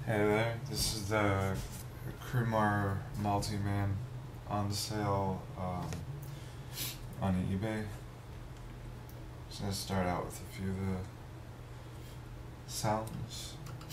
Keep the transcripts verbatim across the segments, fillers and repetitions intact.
Hey there, this is the crumar multiman on sale um, on eBay. Just gonna start out with a few of the sounds.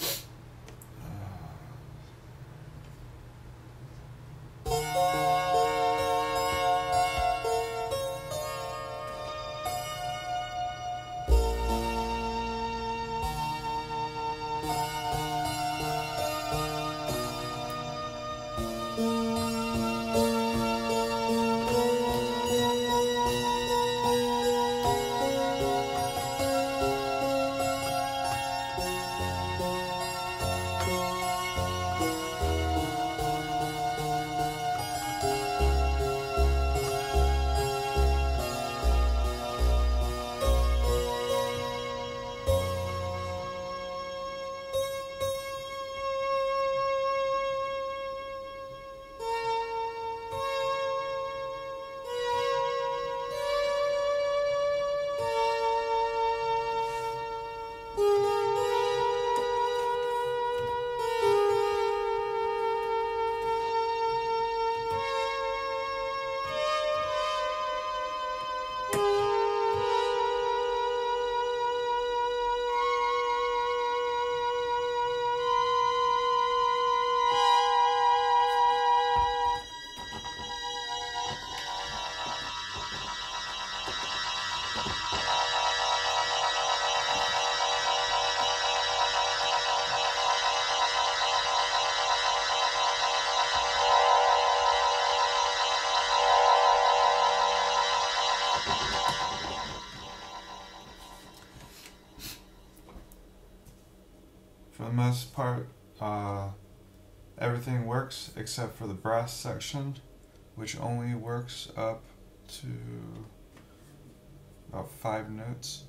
For the most part, uh, everything works except for the brass section, which only works up to about five notes.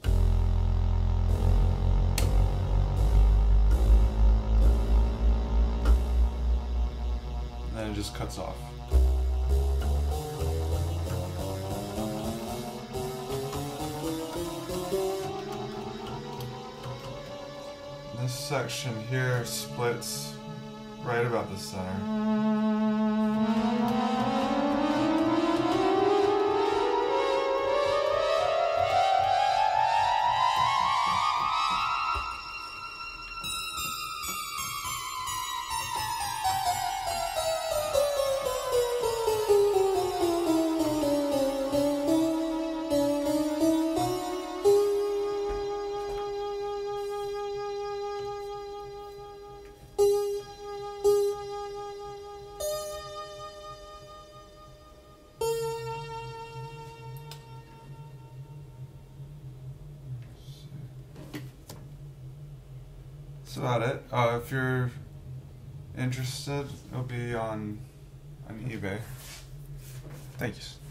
And then it just cuts off. This section here splits right about the center. That's about it. Uh, if you're interested, it'll be on on eBay. Thank you.